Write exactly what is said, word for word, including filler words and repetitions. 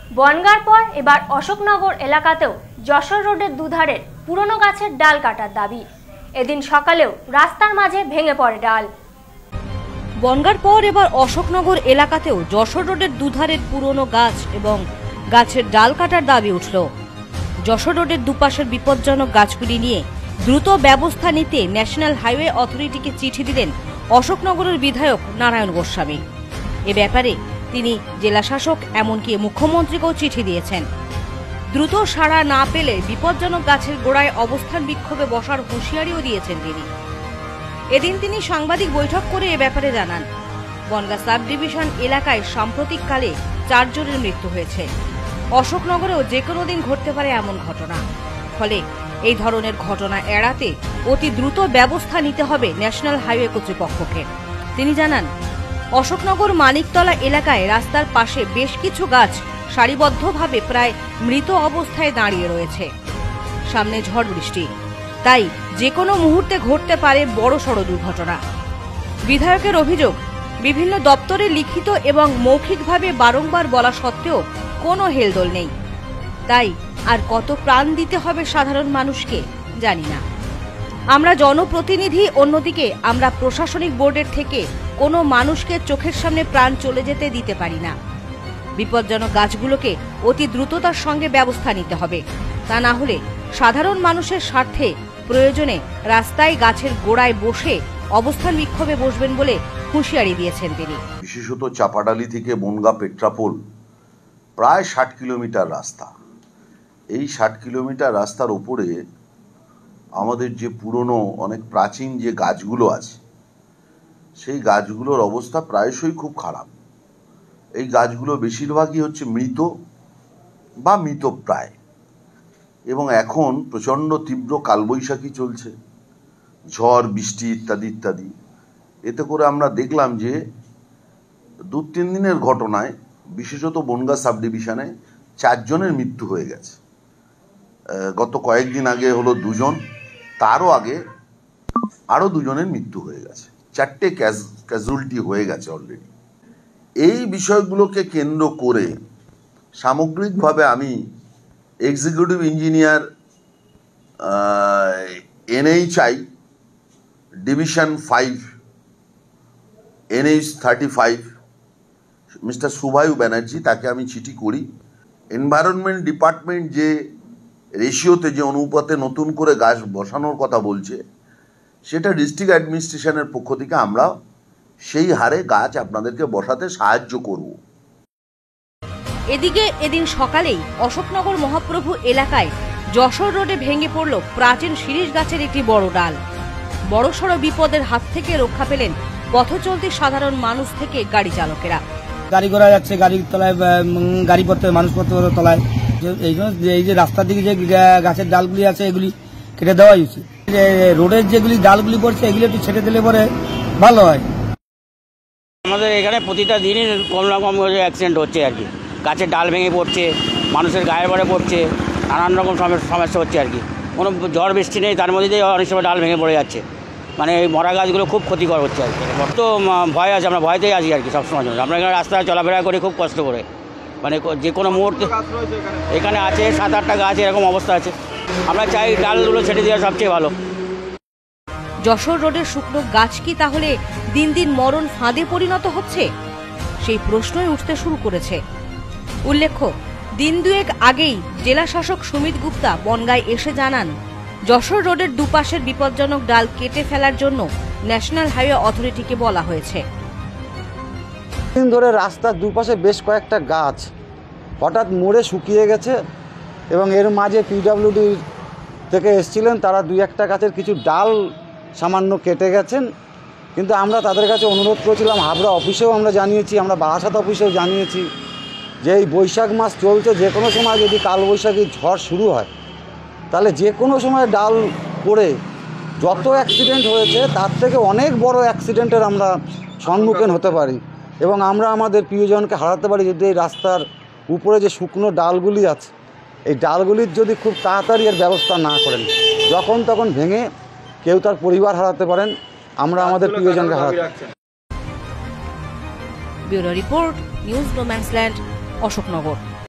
বনগাঁর পর এবার অশোকনগর এলাকাতেও যশোর রোডের দুধারের পুরনো গাছের ডাল কাটার দাবি। এদিন সকালেও রাস্তার মাঝে ভেঙে পড়ে ডাল। বনগাঁর পর এবার অশোকনগর এলাকাতেও যশোর রোডের দুধারের পুরনো গাছ এবং গাছের ডাল কাটার দাবি উঠল। যশোর রোডের দুপাশের বিপজ্জনক গাছগুলি নিয়ে দ্রুত ব্যবস্থা নিতে ন্যাশনাল হাইওয়ে অথরিটিকে চিঠি দিলেন অশোকনগরের বিধায়ক নারায়ণ গোস্বামী। এ ব্যাপারে তিনি জেলা শাসক এমনকি মুখ্যমন্ত্রীকেও চিঠি দিয়েছেন। দ্রুত সাড়া না পেলে বিপজ্জনক গাছের গোড়ায় অবস্থান বিক্ষোভে বসার হুঁশিয়ারিও দিয়েছেন তিনি। এদিন তিনি সাংবাদিক বৈঠক করে এ ব্যাপারে জানান, বনগাঁ সাব ডিভিশন এলাকায় সাম্প্রতিককালে চারজনের মৃত্যু হয়েছে। অশোকনগরেও যে কোনো দিন ঘটতে পারে এমন ঘটনা, ফলে এই ধরনের ঘটনা এড়াতে অতি দ্রুত ব্যবস্থা নিতে হবে ন্যাশনাল হাইওয়ে কর্তৃপক্ষকে। তিনি জানান, অশোকনগর মানিকতলা এলাকায় রাস্তার পাশে বেশ কিছু গাছ সারিবদ্ধভাবে প্রায় মৃত অবস্থায় দাঁড়িয়ে রয়েছে। সামনে ঝড় বৃষ্টি, তাই যে কোনো মুহূর্তে ঘটতে পারে বড়সড় দুর্ঘটনা। বিধায়কের অভিযোগ, বিভিন্ন দপ্তরে লিখিত এবং মৌখিকভাবে বারংবার বলা সত্ত্বেও কোনো হেলদোল নেই। তাই আর কত প্রাণ দিতে হবে সাধারণ মানুষকে জানি না। আমরা জনপ্রতিনিধি, অন্যদিকে আমরা প্রশাসনিক বোর্ডের থেকে কোনো মানুষকে চোখের সামনে প্রাণ চলে যেতে দিতে পারি না। বিপজ্জনক গাছগুলোকে অতি দ্রুততার সঙ্গে ব্যবস্থা নিতে হবে, তা না হলে সাধারণ মানুষের স্বার্থে প্রয়োজনে রাস্তায় গাছের গোড়ায় বসে অবস্থান বিক্ষোভে বসবেন বলে হুঁশিয়ারি দিয়েছেন তিনি। বিশেষত চাপাডালি থেকে বনগাঁ পেট্রাপোল প্রায় ষাট কিলোমিটার রাস্তা। এই ষাট কিলোমিটার রাস্তার ওপরে আমাদের যে পুরনো অনেক প্রাচীন যে গাছগুলো আছে, সেই গাছগুলোর অবস্থা প্রায়শই খুব খারাপ। এই গাছগুলো বেশিরভাগই হচ্ছে মৃত বা মৃতপ্রায়, এবং এখন প্রচণ্ড তীব্র কালবৈশাখী চলছে, ঝড় বৃষ্টি ইত্যাদি ইত্যাদি। এতে করে আমরা দেখলাম যে দু তিন দিনের ঘটনায় বিশেষত বনগাঁ সাব ডিভিশনে চারজনের মৃত্যু হয়ে গেছে। গত কয়েকদিন আগে হলো দুজন, তারও আগে আরও দুজনের মৃত্যু হয়ে গেছে, চারটে ক্যাজুয়ালিটি হয়ে গেছে অলরেডি। এই বিষয়গুলোকে কেন্দ্র করে সামগ্রিকভাবে আমি executive engineer NHAI division five NH thirty five mister Shubhayu Banerjee, তাকে আমি চিঠি করি। এনভায়রনমেন্ট ডিপার্টমেন্ট যে রেশিওতে যে অনুপাতে নতুন করে গাছ বসানোর কথা বলছে, সেটা ডিস্ট্রিক্ট অ্যাডমিনিস্ট্রেশনের পক্ষ থেকে আমরা সেই হারে গাছ আপনাদেরকে বসাতে সাহায্য করব। এদিকে এদিন সকালেই অশোকনগর মহাপ্রভু এলাকায় যশোর রোডে ভেঙে পড়ল প্রাচীন শিরীষ গাছের একটি বড় ডাল। বড়সড় বিপদের হাত থেকে রক্ষা পেলেন পথচলতি সাধারণ মানুষ থেকে গাড়ি চালকেরা। গাড়ি ঘোড়া যাচ্ছে, গাড়ির তলায় গাড়িপত্র মানুষপত্র তলায়, এই জন্য এই যে রাস্তার দিকে যে গাছের ডালগুলি আছে এগুলি কেটে দেওয়াই উচিত। রোডের যেগুলি ডালগুলি পড়ছে এগুলি একটু ছেটে দিলে পরে ভালো হয়। আমাদের এখানে প্রতিটা দিনই কম না কম অ্যাক্সিডেন্ট হচ্ছে আর কি। গাছের ডাল ভেঙে পড়ছে, মানুষের গায়ের পরে পড়ছে, নানান রকম সমস্যা হচ্ছে আর কি। কোনো ঝড় বৃষ্টি নেই, তার মধ্যে দিয়ে অনেক সময় ডাল ভেঙে পড়ে যাচ্ছে। মানে এই মরা গাছগুলো খুব ক্ষতিকর হচ্ছে আর কি। তো ভয় আছে, আমরা ভয়তেই আছি আর কি সবসময় জন্য। আমরা এখানে রাস্তায় চলাফেরা করি খুব কষ্ট করে, মানে যে কোনো মুহূর্তে। এখানে আছে সাত আটটা গাছ, এরকম অবস্থা আছে। আমরা চাই ডালগুলো ছেড়ে দেওয়া সবচেয়ে ভালো। যশোর রোডের শুকনো গাছ কি তাহলে দিন দিন মরণ ফাঁদে পরিণত হচ্ছে? সেই প্রশ্নই উঠতে শুরু করেছে। উল্লেখ্য, দিন দুয়েক আগেই জেলা শাসক সুমিত গুপ্তা বনগাঁয় এসে জানান, যশোর রোডের দুপাশের বিপজ্জনক ডাল কেটে ফেলার জন্য ন্যাশনাল হাইওয়ে অথরিটিকে বলা হয়েছে। দিন ধরে রাস্তার দুপাশে বেশ কয়েকটা গাছ হঠাৎ মরে শুকিয়ে গেছে, এবং এর মাঝে পিডব্লিউডি থেকে এসেছিলেন, তারা দুই একটা গাছের কিছু ডাল সামান্য কেটে গেছেন। কিন্তু আমরা তাদের কাছে অনুরোধ করেছিলাম, হাবড়া অফিসেও আমরা জানিয়েছি, আমরা বারাসাত অফিসেও জানিয়েছি যে এই বৈশাখ মাস চলছে, যে কোনো সময় যদি কালবৈশাখী ঝড় শুরু হয় তাহলে যে কোনো সময় ডাল পড়ে যত অ্যাক্সিডেন্ট হয়েছে তার থেকে অনেক বড় অ্যাক্সিডেন্টের আমরা সম্মুখীন হতে পারি, এবং আমরা আমাদের প্রিয়জনকে হারাতে পারি যদি এই রাস্তার উপরে যে শুকনো ডালগুলি আছে, এই ডালগুলির যদি খুব তাড়াতাড়ি এর ব্যবস্থা না করেন, যখন তখন ভেঙে কেউ তার পরিবার হারাতে পারেন, আমরা আমাদের প্রিয়জনকে হারাতে। Bureau report, news no man's land, Ashoknagar.